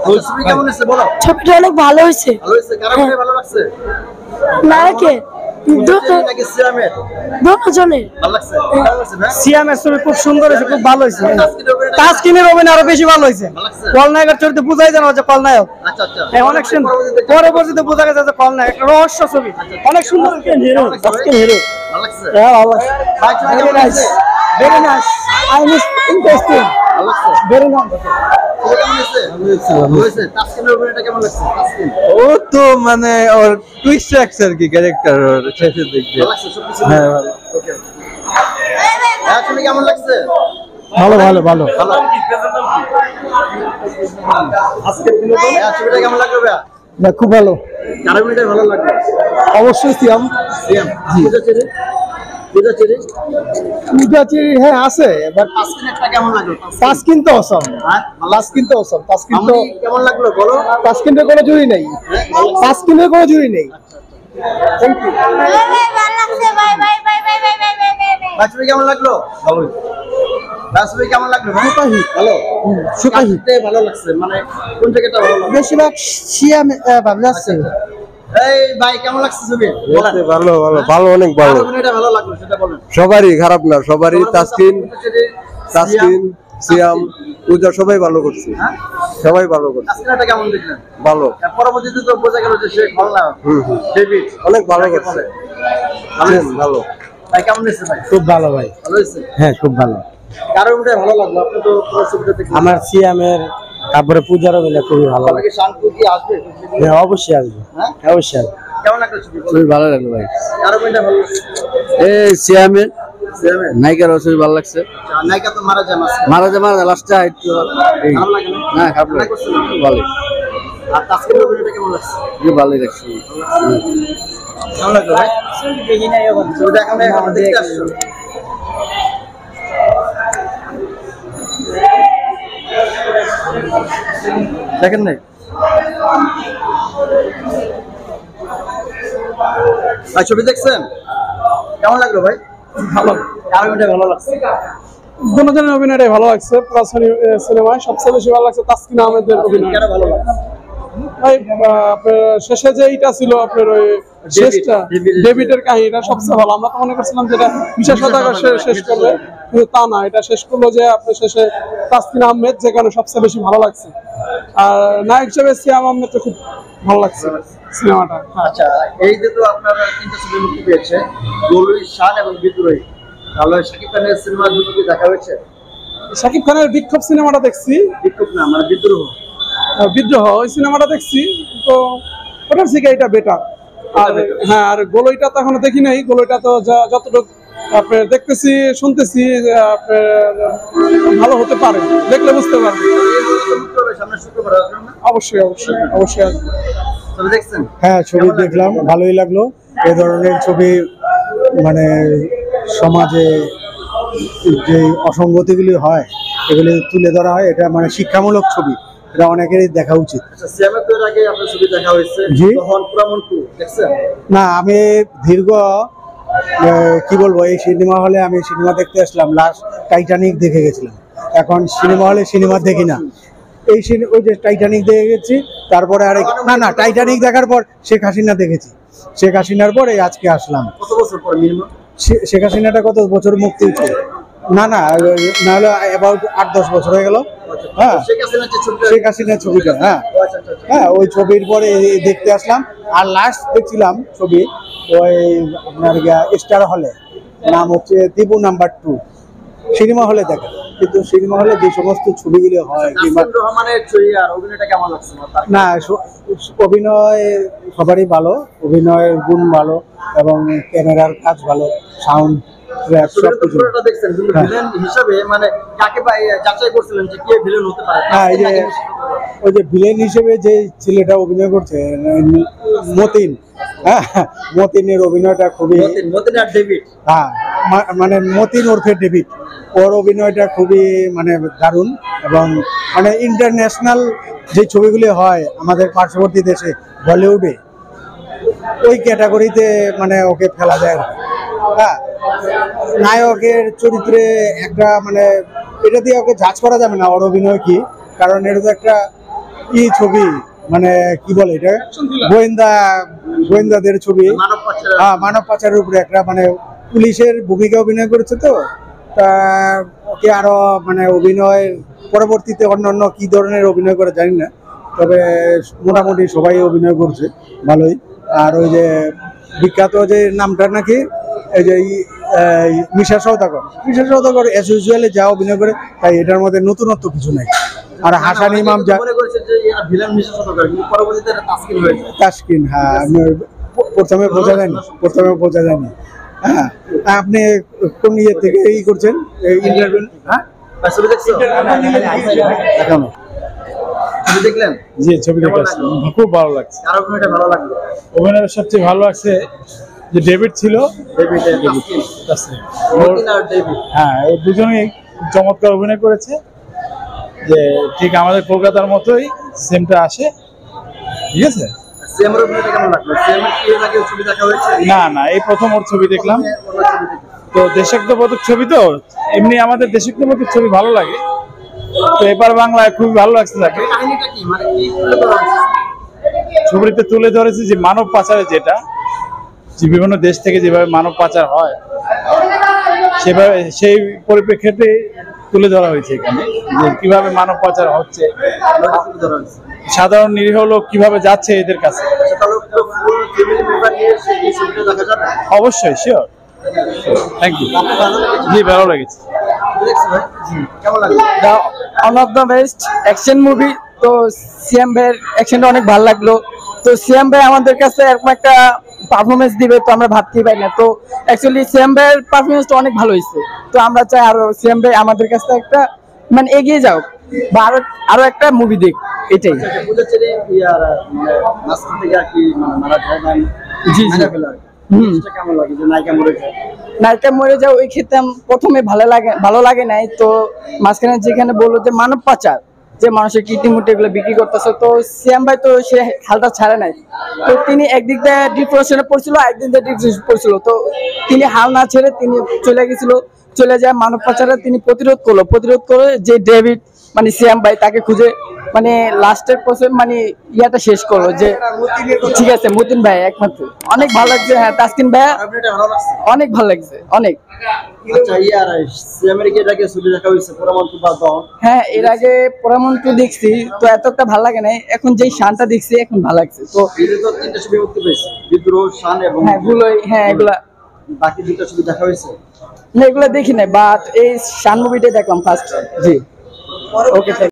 ছবি কেমন হয়েছে বলো? ছবিটা অনেক ভালো হয়েছে। ভালো হয়েছে, কার অভিনয় ভালো লাগছে? নায়কে দুজনের ভালো লাগছে, ভালো লাগছে না? সিয়ামের ছবি খুব সুন্দর হয়েছে, খুব ভালো হয়েছে। তাসকিনের অভিনয় আরো বেশি ভালো হয়েছে। খলনায়কের চরিত্রে বোঝাই জানা হচ্ছে খলনায়ক। আচ্ছা আচ্ছা, অনেক সুন্দর। পরবর্তীতে বোঝা গেছে যে খলনায়ক, একটা রহস্য ছবি, অনেক সুন্দর। Hero, Taskin hero. ভালো লাগছে, হ্যাঁ ভালো লাগছে। ভাই ছবি কেমন লাগছে? Very nice, I miss interesting, ভালো লাগছে, ভেরি নাইস। ছবি কেমন হয়েছে? ভালো হয়েছে। তাসকিনের অভিনয়টা কেমন লাগছে? তাসকিন ও তো মানে ওর টুইস্ট রাখছে আর কি ক্যারেক্টার ওর শেষের দিক দিয়ে। ভালো লাগছে সবকিছু? হ্যাঁ ভালো। ওকে, হ্যাঁ ছবি কেমন লাগছে? ভালো ভালো ভালো। ভালো। আজকের বিনোদন, হ্যাঁ ছবিটা কেমন লাগলো ভাইয়া? না খুব ভালো, কার অভিনয়টা ভালো লাগলো? অবশ্যই সিয়াম। সিয়াম, পূজা চেরি, পূজা চেরি, পূজাচি হ্যাঁ আছে, বাট তাসকিনেরটা কেমন লাগলো? তাসকিন তো অসম, হ্যাঁ ভালো লাগছে। তাসকিন তো অসম, তাসকিন তো, মামুনি কেমন লাগলো বলো? তাসকিনের কোনো জুড়ি নেই, তাসকিনের কোনো জুড়ি নেই। Thank you. ভাই ছবি কেমন লাগলো? ভালো। ছবি কেমন লাগলো ভাই? সুপাহি। ভালো। সুপাহি। কাতে ভালো লাগছে, মানে কোন জায়গাটা ভালো লাগছে? বেশিরভাগ সিয়াম ভালো লাগছে। এই ভাই কেমন লাগছে ছবি? বলেন। ভালো ভালো ভালো, অনেক কার ভালো। অভিনয়টা ভালো লাগলো সেটা বলেন। সবারই খারাপ না, সবারই। তাসকিন, তাসকিন, সিয়াম, পূজা সবাই ভালো করছে, হ্যাঁ সবাই ভালো করছে, তাসকিনটা কেমন দেখলেন? ভালো। আর পরবর্তীতে তো বোঝা গেল যে সে খলনায়ক ডেভিড অনেক ভালো তাকে করছে, বলে। ভালো হয়েছে? ভালো। ভাই কেমন হয়েছে ভাই? খুব ভালো ভাই, ভালো হয়েছে। হ্যাঁ খুব ভালো। কার অভিনয় ভালো লাগলো? আপনি তো পুরো ছবিটা দেখলেন। আমার সিয়ামের, তারপরে পূজার অভিনয় খুবই ভালো তাহলে লাগে। কি শান্তু কি আসবে? হ্যাঁ অবশ্যই আসবে, হ্যাঁ অবশ্যই আসবে। কেমন লাগলো ছবি? খুবই ভালো লাগলো ভাই। কার অভিনয়টা ভালো লাগছে? এই সিয়ামের সিয়ামের? নায়িকার ছবি ভালো লাগছে। নায়িকা তো মারা যায় মাঝখানে। মারা যায় লাস্টে একটু ভালো লাগে না? না, খারাপ লাগে, ভালো, আর তাসকিনের অভিনয়টা কেমন লাগছে? ভালোই লাগছে। কেমন লাগলো ভাই? ছবি দেখা নেই, এখন দেখতে আসছো? দেখেন নাই? ভাই ছবি দেখছেন? কেমন লাগলো ভাই? ভালো, কার অভিনয়টা ভালো লাগছে? দুজনের অভিনয়টাই ভালো লাগছে। প্লাস সিনেমায় সবচেয়ে বেশি ভালো লাগছে তাসকিন আহমেদের অভিনয়। কেন ভালো লাগছে? ভাই আপনার শেষে যে এইটা ছিল আপনার ওই শেষটা ডেভিডের কাহিনীটা সবচেয়ে ভালো। আমরা তো মনে করছিলাম যেটা বিশেষ শেষ করবে, কিন্তু তা না, এটা শেষ করলো যে আপনার শেষে তাসকিন আহমেদ, যে কারণে সবচেয়ে বেশি ভালো লাগছে। আর নায়ক হিসেবে সিয়াম আহমেদকে খুব ভালো লাগছে সিনেমাটা। আচ্ছা, এই যে তো আপনারা তিনটা ছবি মুক্তি পেয়েছে, গোলুই শান এবং বিদ্রোহী, তাহলে শাকিব খানের সিনেমা দুটো কি দেখা হয়েছে? শাকিব খানের বিক্ষোভ সিনেমাটা দেখছি, বিক্ষোভ না মানে বিদ্রোহ। বিদ্রোহ ওই সিনেমাটা দেখছি, তো ওটার থেকে এটা বেটার। আর হ্যাঁ, আর গোলইটা তো এখনো দেখি নাই। গোলইটা তো যতটুকু আপনার দেখতেছি শুনতেছি যে আপনার ভালো হতে পারে, দেখলে বুঝতে পারবেন। সামনে শুক্রবার আসবে না? অবশ্যই অবশ্যই অবশ্যই আসবে। ছবি দেখছেন? হ্যাঁ ছবি দেখলাম, ভালোই লাগলো। এ ধরনের ছবি মানে সমাজে যে অসঙ্গতিগুলি হয় এগুলি তুলে ধরা হয়, এটা মানে শিক্ষামূলক ছবি, এটা অনেকেরই দেখা উচিত। আচ্ছা, সিয়ামের তো এর আগে আপনার ছবি দেখা হয়েছে, জি। তখন পুরামন 2 দেখছেন? না, আমি দীর্ঘ কি বলবো, এই সিনেমা হলে আমি সিনেমা দেখতে আসলাম, লাস্ট টাইটানিক দেখে গেছিলাম। এখন সিনেমা হলে সিনেমা দেখি না, এই ওই যে টাইটানিক দেখে গেছি, তারপরে আরেক না টাইটানিক দেখার পর শেখ হাসিনা দেখেছি, শেখ হাসিনার পরে আজকে আসলাম। কত বছর পর মিনিমাম? শেখ হাসিনাটা কত বছর মুক্তি হচ্ছে? না হলে অ্যাবাউট 8-10 বছর হয়ে গেল। হ্যাঁ, শেখ হাসিনার ছবিটা, হ্যাঁ হ্যাঁ, ওই ছবির পরে দেখতে আসলাম। আর লাস্ট দেখছিলাম ছবি ওই আপনার স্টার হলে, নাম হচ্ছে দিবু নাম্বার 2, সিনেমা হলে দেখা। কিন্তু সিনেমা হলে যে সমস্ত ছবিগুলো হয় কিংবা না, অভিনয় সবারই ভালো, অভিনয়ের গুণ ভালো এবং ক্যামেরার কাজ ভালো, সাউন্ড ওই যে ভিলেন হিসেবে যে ছেলেটা অভিনয় করছে মতিন, হ্যাঁ মতিনের অভিনয়টা খুবই, হ্যাঁ মানে মতিন ওরফে ডেভিড, ওর অভিনয়টা খুবই মানে দারুণ। এবং মানে ইন্টারন্যাশনাল যে ছবিগুলি হয় আমাদের পার্শ্ববর্তী দেশে বলিউডে, ওই ক্যাটাগরিতে মানে ওকে ফেলা যায়। হ্যাঁ, নায়কের চরিত্রে একটা মানে এটা দিয়ে ওকে জাজ করা যাবে না ওর অভিনয় কি, কারণ এটা তো একটা ই ছবি, মানে কি বলে এটা, গোয়েন্দাদের ছবি। মানব পাচার। হ্যাঁ, মানব পাচারের উপরে একটা মানে পুলিশের ভূমিকা অভিনয় করেছে। তো তা ওকে আরো মানে অভিনয় পরবর্তীতে অন্যান্য কি ধরনের অভিনয় করে জানি না, তবে মোটামুটি সবাই অভিনয় করছে ভালোই। আর ওই যে বিখ্যাত যে নামটা নাকি এই যে মিশা সওদাগর অ্যাজ ইউজুয়ালি যা অভিনয় করে, তাই এটার মধ্যে নতুনত্ব কিছু নাই। আর হাসান ইমাম যা মনে করেছে যে এরা ভিলেন মিশা সওদাগর, কিন্তু পরবর্তীতে এটা তাসকিন হয়েছে। তাসকিন, হ্যাঁ, আমি প্রথমে বোঝা যায়নি। হ্যাঁ, আপনি কোন ইয়ে থেকে ই করছেন ইন্টারভিউ? হ্যাঁ, ছবি দেখছো? এখনো ছবি দেখলেন? জি, ছবি কেমন দেখেছি, লাগলো? খুব ভালো লাগছে। কার অভিনয়টা ভালো লাগলো? অভিনয়ের সবচেয়ে ভালো লাগছে যে ডেভিড ছিল, তাসকিন। মতিন আর ডেভিড। হ্যাঁ, এই দুজনেই খুব চমৎকার অভিনয় করেছে, যে ঠিক আমাদের কলকাতার মতোই সেমটা আসে। ঠিক আছে, সিএমের অভিনয়টা কেমন লাগলো? সিএমের কি এর আগে ছবি দেখা হয়েছে? না, এই প্রথম ওর ছবি দেখলাম। ওনার ছবি দেখলাম। তো দেশাত্মবোধক ছবি, তো এমনি আমাদের দেশাত্মবোধক ছবি ভালো লাগে, তো এবার বাংলায় খুবই ভালো লাগছে তাকে। কাহিনীটা কি, মানে কি তুলে ধরা হয়েছে? ছবিতে তুলে ধরেছে যে মানব পাচারে, যেটা যে বিভিন্ন দেশ থেকে যেভাবে মানব পাচার হয়, সেভাবে সেই পরিপ্রেক্ষিতে তুলে ধরা হয়েছে এখানে, যে কিভাবে মানব পাচার হচ্ছে, তুলে ধরা হয়েছে। সাধারণ নিরীহ লোক কিভাবে যাচ্ছে এদের কাছে। আচ্ছা, তাহলে পুরো ফুল ফ্যামিলি মেম্বার নিয়ে এই ছবিটা দেখা যাবে? অবশ্যই, শিওর, থ্যাংক ইউ। আপনার ভালো লেগেছে? জি, ভালো লেগেছে। ছবি দেখছো ভাই? কেমন লাগলো? One of the best action movie. তো সিএম ভাইয়ের অ্যাকশনটা অনেক ভালো লাগলো। তো সিএম ভাই আমাদের কাছে এরকম একটা পারফরমেন্স দিবে তো আমরা ভাবতেই পারি না। তো অ্যাকচুয়ালি সিএম ভাইয়ের পারফরমেন্সটা অনেক ভালো হয়েছে। তো আমরা চাই আরো সিএম ভাই আমাদের কাছে একটা মানে এগিয়ে যাও, বা আরো একটা মুভি দেখ, এটাই। আচ্ছা, বুঝেছিলি ইয়ার মানে মাঝখান থেকে আর কি মানে মারা যায় না? জি, জি। মারা ফেলা হয়। জিনিসটা কেমন লাগে যে নায়িকা মরে যায়? নায়িকা মরে যাও, ওই ক্ষেত্রে প্রথমে ভালো লাগে নাই। তো মাঝখানে যেখানে বললো যে মানব পাচার, যে মানুষের কিডনি মুটি এগুলো বিক্রি করতেছে, তো সিএম ভাই তো সে হালটা ছাড়ে নাই। তো তিনি একদিক দিয়ে ডিপ্রেশনে পড়ছিল, একদিক দিয়ে ডিপ্রেশন পড়ছিল। তো তিনি হাল না ছেড়ে তিনি চলে যায় মানব পাচারে। তিনি প্রতিরোধ করে যে ডেভিড মানে সিএম ভাই তাকে খুঁজে মানে লাস্টের পর্যন্ত মানে ইয়াটা শেষ করলো, যে ঠিক আছে মতিন ভাই একমাত্র। অনেক ভালো লাগছে। হ্যাঁ, তাসকিন ভাইয়া আপনারটা ভালো লাগছে? অনেক ভালো লাগছে, অনেক। আচ্ছা, ইয়ার সিএমের কি এটাকে ছবি দেখা হয়েছে পুরামন্ত বা দন? হ্যাঁ, এর আগে পরামন্ত্র দেখছি, তো এতটা ভালো লাগে নাই। এখন যেই শানটা দেখছি এখন ভালো লাগছে। তো এই তো তিনটা ছবি মুক্তি পেয়েছে, বিদ্রোহ, শান এবং হ্যাঁ এগুলা বাকি দুটো ছবি দেখা হয়েছে? না, এগুলা দেখি নাই, বাট এই শান মুভিটাই দেখলাম ফার্স্ট। জি, ওকে।